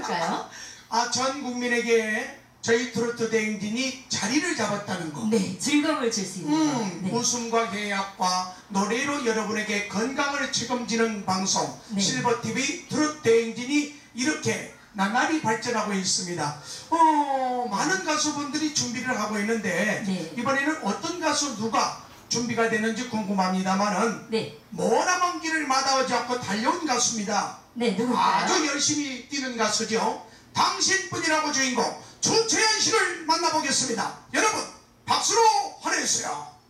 있을까요? 전 국민에게 저희 트로트 대행진이 자리를 잡았다는 거. 네, 즐거움을 줄 수 있는 거. 네. 웃음과 해악과 노래로 여러분에게 건강을 책임지는 방송 네. 실버TV 트로트 대행진이 이렇게 나날이 발전하고 있습니다. 많은 가수분들이 준비를 하고 있는데 네. 이번에는 어떤 가수 누가 준비가 되는지 궁금합니다만은 네. 머나먼 길을 마다하지 않고 달려온 가수입니다. 네, 누굴까요? 아주 열심히 뛰는 가수죠. 당신뿐이라고 주인공 조채연 씨를 만나보겠습니다. 여러분 박수로 환호해주세요.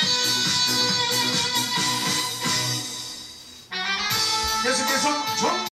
계속해서